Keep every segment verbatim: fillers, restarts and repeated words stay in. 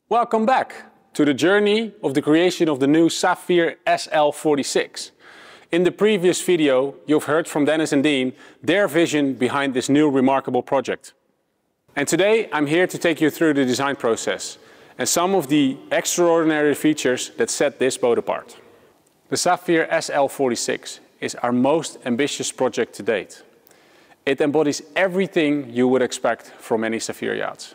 Welcome back to the journey of the creation of the new Saffier S L forty-six. In the previous video, you've heard from Dennis and Dean their vision behind this new remarkable project. And today I'm here to take you through the design process and some of the extraordinary features that set this boat apart. The Saffier S L forty-six is our most ambitious project to date. It embodies everything you would expect from any Saffier yacht.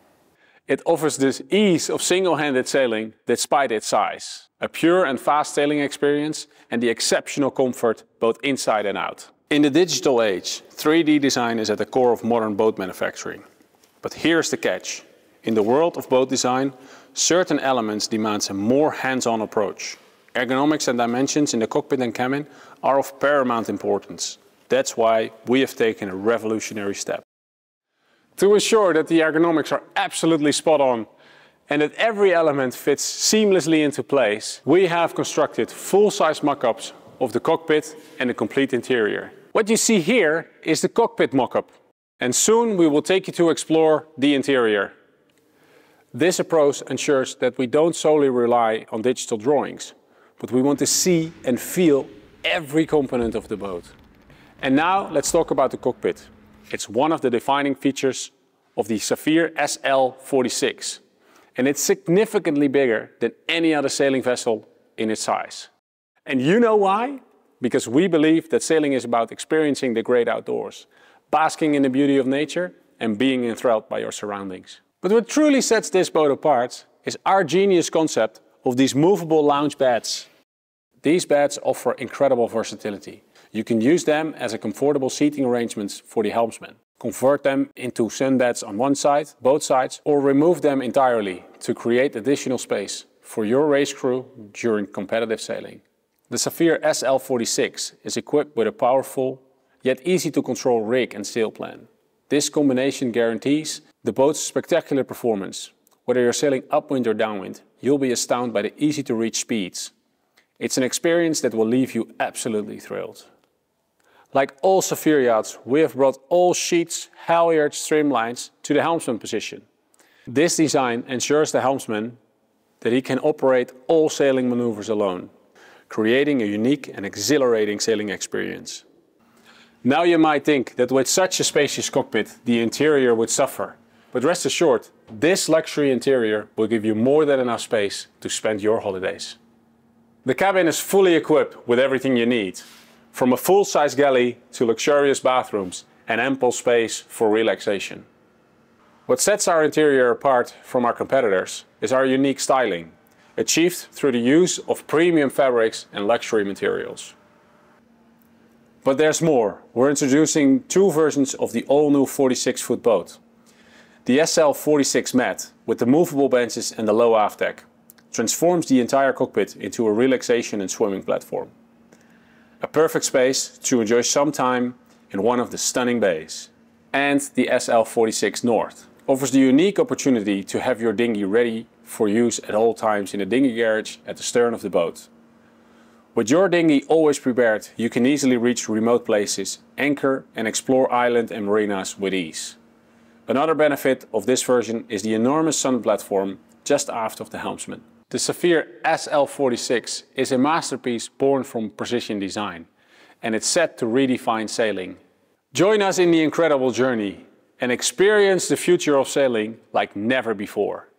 It offers the ease of single-handed sailing despite its size, a pure and fast sailing experience, and the exceptional comfort both inside and out. In the digital age, three D design is at the core of modern boat manufacturing. But here's the catch. In the world of boat design, certain elements demand a more hands-on approach. Ergonomics and dimensions in the cockpit and cabin are of paramount importance. That's why we have taken a revolutionary step. To ensure that the ergonomics are absolutely spot on and that every element fits seamlessly into place, we have constructed full-size mock-ups of the cockpit and the complete interior. What you see here is the cockpit mock-up, and soon we will take you to explore the interior. This approach ensures that we don't solely rely on digital drawings, but we want to see and feel every component of the boat. And now let's talk about the cockpit. It's one of the defining features of the Saffier S L forty-six, and it's significantly bigger than any other sailing vessel in its size. And you know why? Because we believe that sailing is about experiencing the great outdoors, basking in the beauty of nature, and being enthralled by your surroundings. But what truly sets this boat apart is our genius concept of these movable lounge beds. These beds offer incredible versatility. You can use them as a comfortable seating arrangements for the helmsman. Convert them into sunbeds on one side, both sides, or remove them entirely to create additional space for your race crew during competitive sailing. The Saffier S L forty-six is equipped with a powerful, yet easy to control rig and sail plan. This combination guarantees the boat's spectacular performance. Whether you're sailing upwind or downwind, you'll be astounded by the easy to reach speeds. It's an experience that will leave you absolutely thrilled. Like all Saffier yachts, we have brought all sheets, halyards, streamlines to the helmsman position. This design ensures the helmsman that he can operate all sailing maneuvers alone, creating a unique and exhilarating sailing experience. Now you might think that with such a spacious cockpit, the interior would suffer. But rest assured, this luxury interior will give you more than enough space to spend your holidays. The cabin is fully equipped with everything you need, from a full-size galley to luxurious bathrooms and ample space for relaxation. What sets our interior apart from our competitors is our unique styling, achieved through the use of premium fabrics and luxury materials. But there's more. We're introducing two versions of the all-new forty-six foot boat. The S L forty-six Met, with the movable benches and the low aft deck, transforms the entire cockpit into a relaxation and swimming platform. A perfect space to enjoy some time in one of the stunning bays. And the S L forty-six North offers the unique opportunity to have your dinghy ready for use at all times in a dinghy garage at the stern of the boat. With your dinghy always prepared, you can easily reach remote places, anchor and explore island and marinas with ease. Another benefit of this version is the enormous sun platform just aft of the helmsman. The Saffier S L forty-six is a masterpiece born from precision design, and it's set to redefine sailing. Join us in the incredible journey and experience the future of sailing like never before.